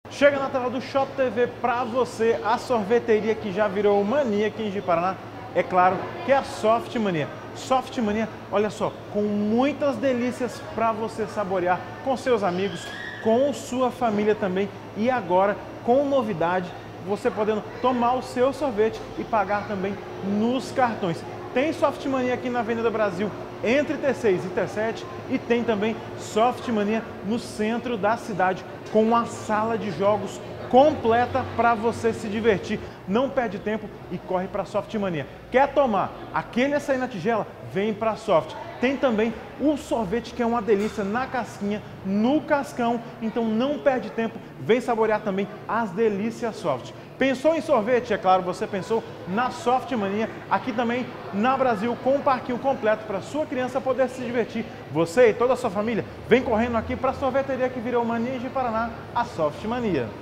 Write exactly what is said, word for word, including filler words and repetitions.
Chega na tela do Shop T V para você a sorveteria que já virou mania aqui em Ji-Paraná. É claro que é a Soft Mania. Soft Mania, olha só, com muitas delícias para você saborear com seus amigos, com sua família também. E agora, com novidade, você podendo tomar o seu sorvete e pagar também nos cartões. Tem Soft Mania aqui na Avenida Brasil, entre T seis e T sete, e tem também Soft Mania no centro da cidade, com uma sala de jogos completa para você se divertir. Não perde tempo e corre para a Soft Mania. Quer tomar aquele açaí na tigela? Vem para a Soft. Tem também o sorvete que é uma delícia na casquinha, no cascão. Então não perde tempo, vem saborear também as delícias Soft. Pensou em sorvete? É claro, você pensou na Soft Mania, aqui também na Brasil, com um parquinho completo para sua criança poder se divertir. Você e toda a sua família, vem correndo aqui para a sorveteria que virou mania de Paraná, a Soft Mania.